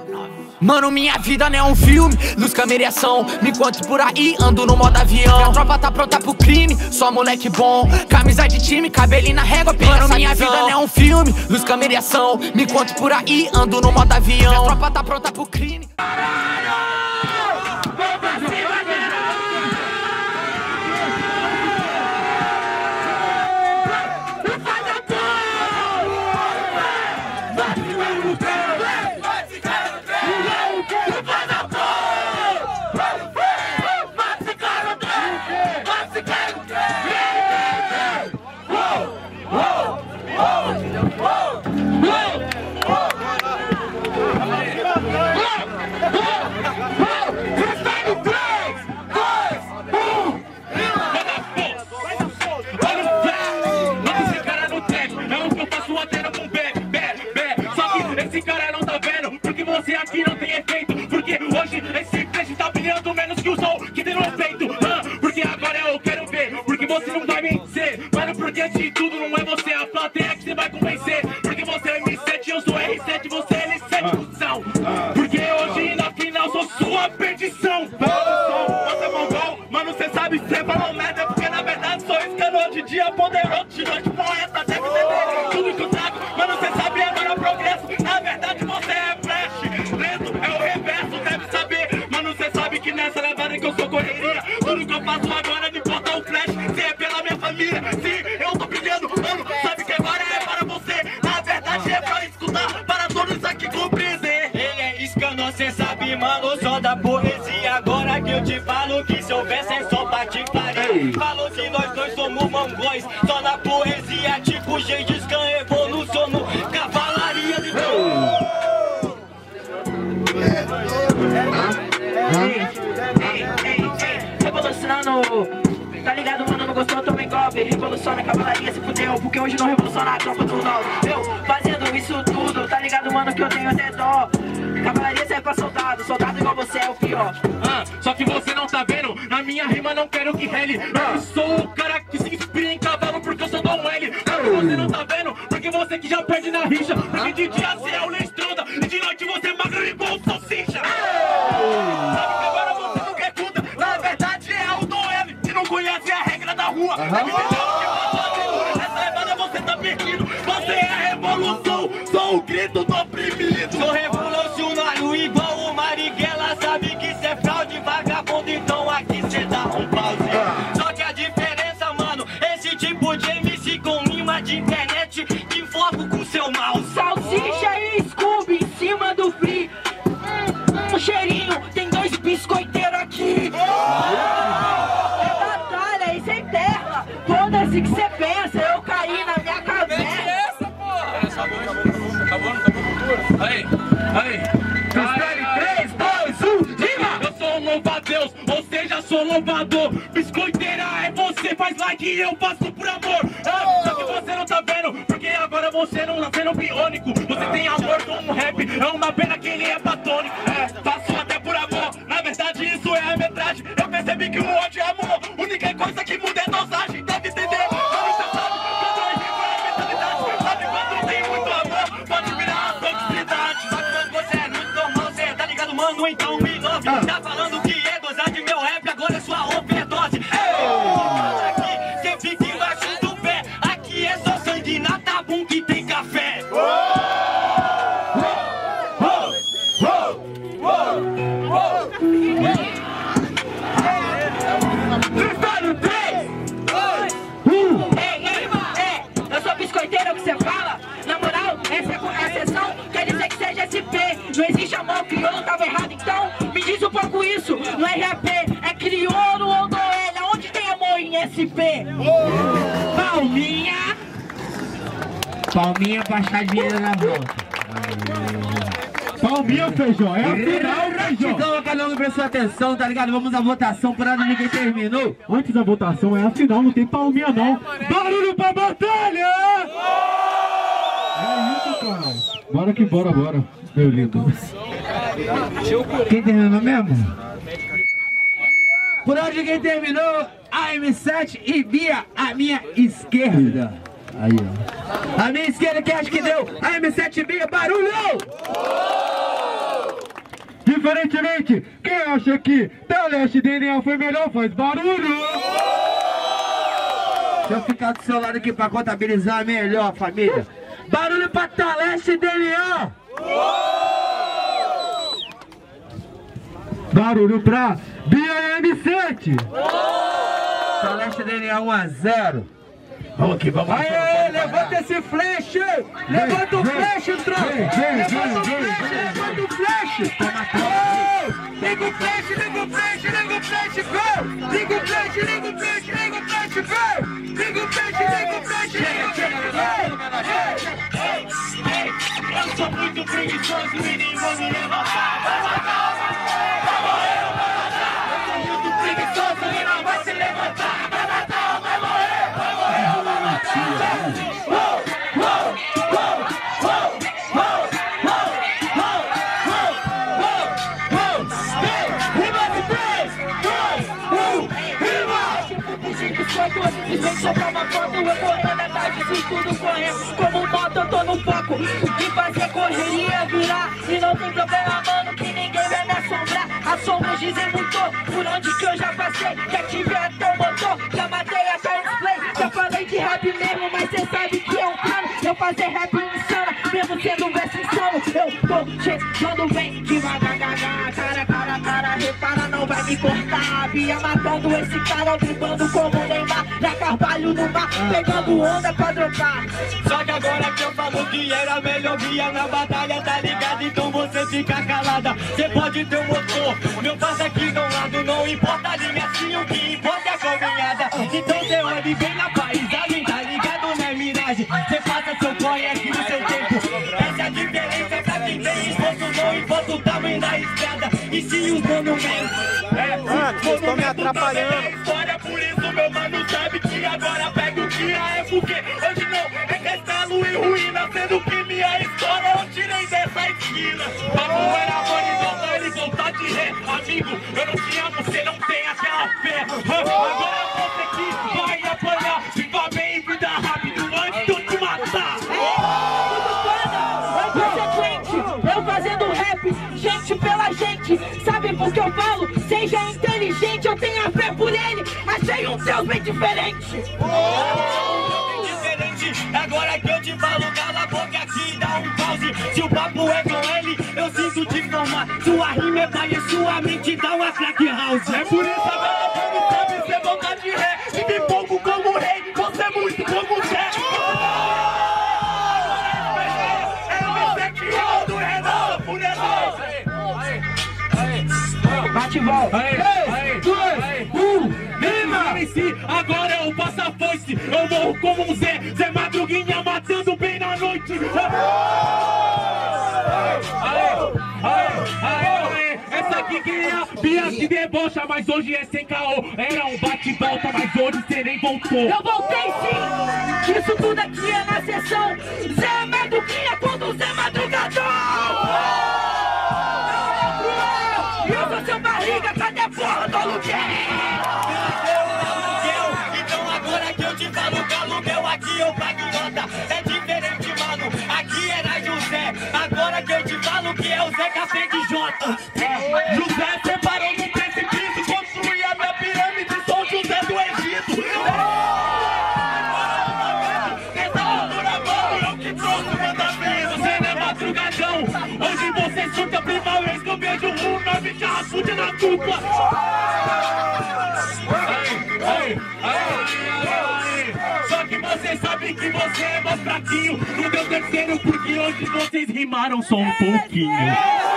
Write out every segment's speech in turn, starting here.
Mano, minha vida não é um filme, luz, câmera e ação. Me encontro por aí, ando no modo avião. Minha tropa tá pronta pro crime, só moleque bom. Camisa de time, cabelinho na régua, pega essa visão. Mano, minha vida não é um filme, luz, câmera e ação. Me encontro por aí, ando no modo avião. Minha tropa tá pronta pro crime. Esse cara não tá vendo, porque você aqui não tem efeito. Porque hoje esse peixe tá brilhando menos que o sol que tem no peito. Porque agora eu quero ver, porque você não vai vencer. Mano, porque antes de tudo não é você, a plateia que você vai convencer. Porque você é M7, eu sou R7, você é L7, cuzão. Porque hoje na final sou sua perdição. Você é mongol, mano, cê sabe, cê falou merda. Porque na verdade sou escano de dia, poderoso de noite, poeta, deve entender tudo que eu trago. Mano, cê sabe, agora progresso. Na verdade você é flash, lento é o reverso, deve saber. Mano, cê sabe que nessa levada que eu sou correria. Tudo que eu faço agora não importa o flash. Se é pela minha família, se eu tô brilhando, mano, sabe que agora é para você. Na verdade é pra escutar, para todos aqui compreender. Ele é escano, cê sabe, mano, só da poesia. Agora que eu te falo que se houvesse é só patifaria. Falou se nós dois somos mongóis, só na poesia. Tipo Gengis Khan evolucionou cavalaria de revolucionando, tá ligado, mano, não gostou, toma engolpe. Revoluciona a cavalaria, se fudeu, porque hoje não revoluciona a tropa do 9. Eu fazendo isso tudo, tá ligado, mano, que eu tenho até dó. Cavalaria serve pra soldado, soldado igual você é o pior. Só que você não tá vendo, na minha rima não quero que rele. Eu sou o cara que se inspira em cavalo porque eu sou Dom L. Você não tá vendo, porque você que já perde na rixa. Porque de dia você é o Lestronda e de noite você é magro igual o salsicha. Sabe que agora você não quer conta, na verdade é o Dom L que não conhece a regra da rua. Essa levada você tá perdido, você é a revolução, sou o grito do oprimido. Sou revolucionário igual o Marighella, sabe que cê é fraude, vagabundo, então aqui cê dá um pause. Só que a diferença, mano, esse tipo de MC com rima de internet que foco com seu mouse. Salsicha e Scooby em cima do free. Cheirinho, tem dois biscoiteiros aqui. É batalha e sem terra. Foda-se que cê pensa, eu caí na minha caverna. Aí. 3, 2, 1, diga! Eu sou um louva-a-Deus, ou seja, sou louvador. Biscoiteira é você, faz like e eu faço por amor. Só que você não tá vendo, porque agora você não tá sendo biônico. Você tem amor com um rap, é uma pena que ele é platônico. Faço até por amor, na verdade isso é a metragem. Eu percebi que o ódio é amor, única coisa que muda é dosagem, deve entender. Mas você sabe, quando eu rimo é a mentalidade. Sabe quando tem muito amor, pode virar a toxicidade. Só que quando você é muito normal, cê tá ligado, mano, então me inove. Tá falando que é gozar de meu rap, agora é sua overdose. Aqui, cê fica embaixo do pé, aqui é só sangue na tabum que tem café. Eu sou biscoiteiro que você fala. Na moral, essa é a sessão, quer dizer que seja SP. Não existe amor, crioulo, tava errado. Então, me diz um pouco isso. No RAP, é crioulo ou Noélia? Onde tem amor em SP? Palminha. Palminha pra achar dinheiro na volta. Palminha, Feijó, é a final, Feijó. Então, a cada um prestou atenção, tá ligado? Vamos à votação, por nada ninguém terminou. Antes da votação é a final, não tem palminha não. Barulho pra batalha! É isso, cara. Bora que bora, meu lindo. Quem terminou mesmo? Por onde quem terminou? A M7 e Bia, a minha esquerda. Aí, ó. A minha esquerda, quem acha que deu? A M7 e Bia, barulho! Diferentemente, quem acha que Teleste DNA foi melhor, faz barulho! Deixa eu ficar do seu lado aqui pra contabilizar melhor, família. Barulho pra Teleste DNA! Barulho pra Bia M7! Teleste DNA 1-0. Vamos aqui, vamos aqui. Aê, levanta esse flash! Levanta o flash, tropa! Levanta o flash, levanta o flash! Liga o flash, liga o flash, liga o flash, go! Liga o flash, liga o flash, liga o flash, go! Liga o flash, liga o flash, liga o flash, go! Eu sou muito preguiçoso e nem vou me levantar. Vai matar, vai morrer ou vai matar. Eu sou muito preguiçoso e não vai se levantar. Vai matar ou vai morrer, vai morrer ou vai matar. Simplesmente só pra uma foto, eu correndo atrás disso tudo correndo. Como moto eu tô no foco de fazer correria virar. E não tem problema, mano, que ninguém vai me assombrar. As sombras dizem muito por onde que eu já passei. Já tive até o motor, já matei até o play. Já falei de rap mesmo, mas cê sabe que é um plano. Eu fazer rap insana, mesmo sendo um verso insano. Eu tô chegando bem devagar, cara, repara, não vai me cortar. Via matando esse cara, driblando como Neymar. Já Carvalho no mar, pegando onda pra dropar. Só que agora que eu falo que era melhor via na batalha, tá ligado? Então você fica calada. Cê pode ter um motor, meu passo aqui do lado. Não importa a linha, sim, o que importa é a caminhada. Então cê olhe bem na paisagem, tá ligado? Não é miragem. Cê faça seu corre aqui no seu tempo. Essa é a diferença pra quem tem esforço. Não importa o tamanho da estrada. E se os monumentos vocês estão me atrapalhando. História, por isso meu mano sabe que agora pega o dia. É porque hoje não é castelo e ruína, sendo que minha história eu tirei dessa esquina. Papo era horizontal, ele voltar de ré. Amigo, eu não te amo, você não tem aquela fé. Agora você que vai apanhar. Viva bem, vida rápido antes de eu te matar. Eu fazendo rap, gente pela gente. Sabe por que eu falo? Seja inteligente, eu tenho a fé por ele. Achei um Deus bem diferente. Agora que eu te falo, cala a boca aqui, dá um pause. Se o papo é com ele, eu sinto te formar. Sua rima é pai e sua mente dá uma crack house. É por isso agora quando sabe ser voltar de ré. Vive pouco como rei, você é muito como Zé. Bate e volta. 3, 2, 1, MC, agora eu passo a foice. Eu morro como um Zé Madruguinha matando bem na noite. Essa aqui que é a Bia se debocha, mas hoje é sem caô. Era um bate-volta, mas hoje cê nem voltou. Eu voltei sim, isso tudo aqui é na sessão Zé Madruguinha contra o Zé Madrugador. Seu barriga, cadê a porra do aluguel? Então agora que eu te falo que aluguel aqui eu pago nota. É diferente, mano, aqui era José. Agora que eu te falo que é o Zé Café de Jota. José separou no precipício, construí a minha pirâmide, sou José do Egito. Essa cultura boa, eu que trouxe mandamento. Você não é madrugadão, hoje você surta a primeira vez que eu vejo um nome de raçude na dupla. Só que você sabe que você é mais fraquinho. No meu terceiro, porque hoje vocês rimaram só um pouquinho.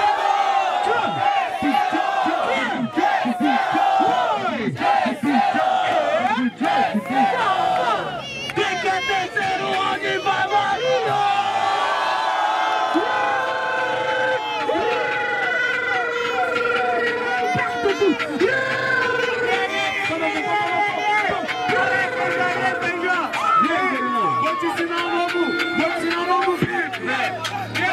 Quem quer terceiro, onde vai Marinho? Vou te ensinar um novo vídeo, velho.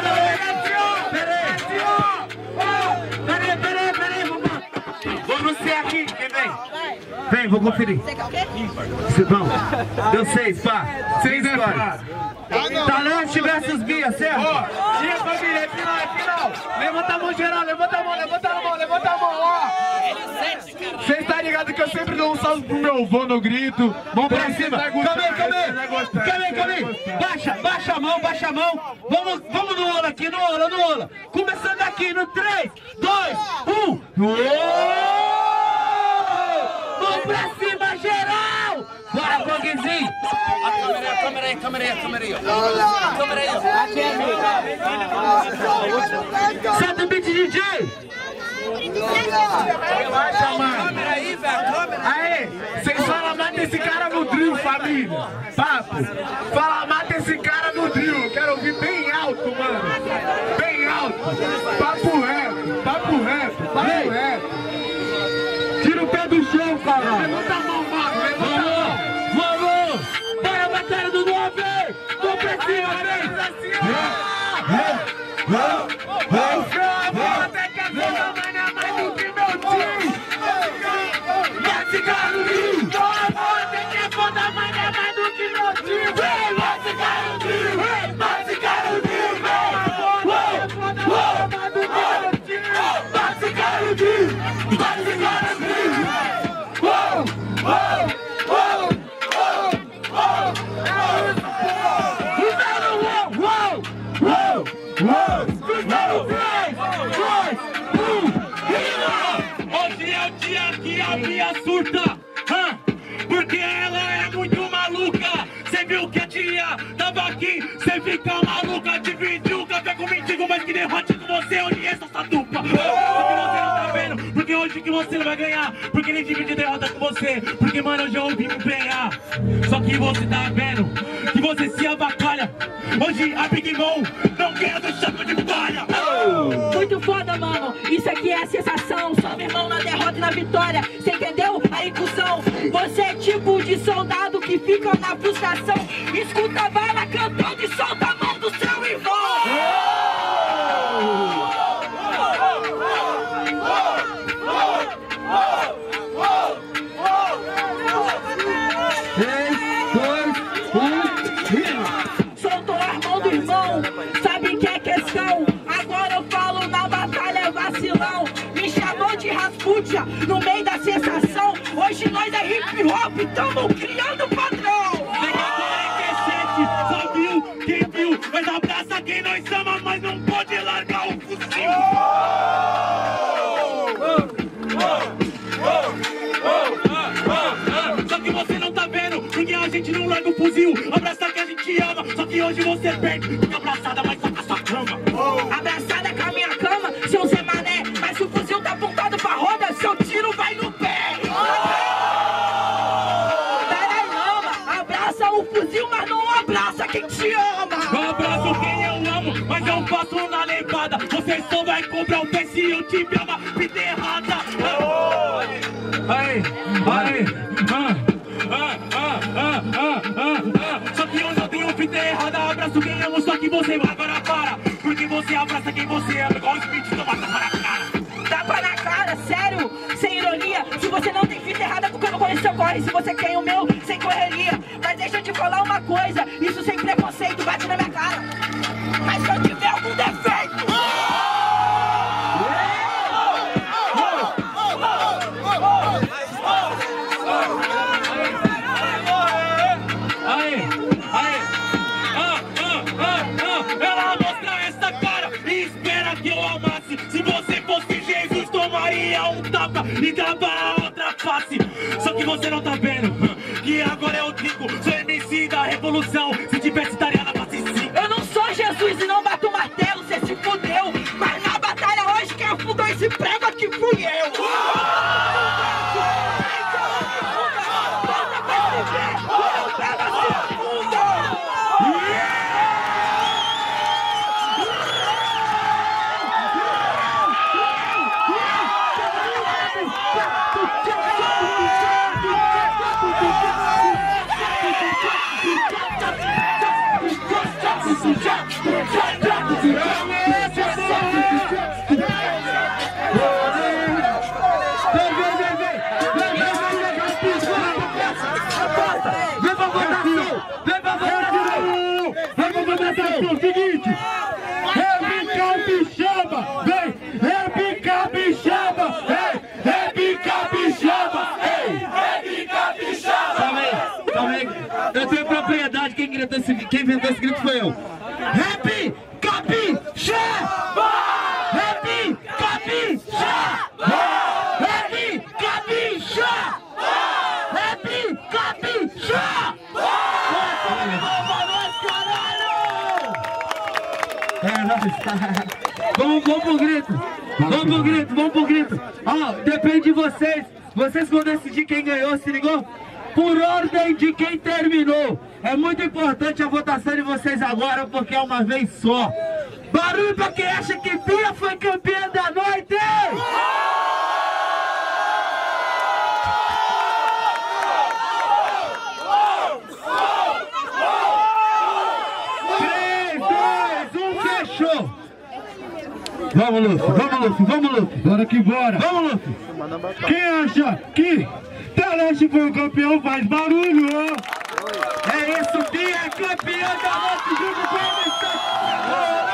Peraí, vamos ser aqui, quem vem? Vem, vou conferir. Você quer o quê? Vamos. Deu 6, pá. 6 é fácil. Teleste versus Bia, certo? Ó, minha família é final. final. Levanta a mão geral, levanta a mão, ó. Cês tá ligado que eu sempre dou um salve pro meu avô no grito. Mão pra cima. Calma aí. Baixa a mão. Vamos no ola aqui, no ola. Começando aqui no 3, 2, 1. Mão pra cima, geral. Bora, Bongzinho. Câmera aí. Aqui é amigo. Senta o beat, DJ. Relaxa, mano. Câmera aí, velho. Aê, vocês falam, mata esse cara no drill, família. Papo. Fala, mata esse cara no drill. Quero ouvir bem alto, mano. Bem alto. Papo reto. Tira o pé do chão, cara. Levanta a mão, mano. Vamos. Bora a batalha do 9. Vamos pra cima, até que a vida, mano, é mais do que meu time. Vai ficar no Rio. Até que a foda, mano, é mais do que meu time. Vai ficar no Rio. Vai ficar no Rio. Vai ficar no Rio. Hoje é o dia que a Bia surta, porque ela é muito maluca. Cê viu que a tia tava aqui, cê fica maluca. Dividiu o café com mendigo, mas que derrote com você, onde é essa dupla. Só que você não tá vendo, porque hoje que você não vai ganhar, porque nem divide derrota com você, porque mano, eu já ouvi me empenhar. Só que você tá vendo, que você se avacalha. Hoje a Big Mom não quer do chaco de palha. Muito foda, mano, isso aqui é a sensação. Só meu irmão na derrota e na vitória. Cê entendeu a inclusão? Você é tipo de soldado que fica na frustração. Escuta a bala cantando e solta a mão do seu irmão. 3, 2, 1. Soltou a mão do irmão, sabe que é questão. Agora eu falo na batalha vacilão. Me chamou de Rasputia no meio da sensação. Hoje nós é hip hop, tamo criando padrão. Só viu quem viu, mas abraça quem nós ama, mas não pode largar o fuzil. Só que você não tá vendo, porque a gente não larga o fuzil. Abraça quem a gente ama, só que hoje você perde, porque abraçada vai sacar sua cama. Abraçada com a minha cama, seu Zé Mané. Mas se o fuzil tá apontado pra roda, seu tiro vai no pé. Abraça o fuzil, mas não abraça quem te ama. Eu abraço quem eu amo, mas eu passo na levada. Você só vai cobrar o pé se eu tiver uma vida errada. Só que eu não tenho fita errada. Abraço quem amo, só que você agora para. Porque você abraça quem você ama, igual os beats do mata para a cara. Tapa na cara, sério, sem ironia. Se você não tem fita errada, porque eu não conheço seu corre. Se você quer o meu, sem correria. Mas deixa eu te falar uma coisa, isso sem preconceito, bate na minha cara. Mas se eu tiver algum defeito, ela mostra essa cara e espera que eu amasse. Se você fosse Jesus, tomaria um tapa e dava a outra face. Só que você não tá vendo que agora eu digo, sou MC da revolução. Se tivesse, estaria na face sim. eu não sou Jesus e não bato martelo, cê se fudeu. Mas na batalha hoje quem afundou esse prego aqui fui eu. inventou esse grito foi eu. Rap Capixaba! Rap Capixaba! Rap Capixaba! Rap Capixaba! É nóis. Vamos pro grito. Vamos pro grito. Ó, depende de vocês. Vocês vão decidir quem ganhou, se ligou? Por ordem de quem terminou. É muito importante a votação de vocês agora, porque é uma vez só. Barulho pra quem acha que Bia foi campeã da noite! 3, 2, 1, fechou! Vamos, Luffy. Bora que bora. Vamos, Luffy. Quem acha que Teleste foi o campeão faz barulho? É isso, Bia é campeã da noite junto com a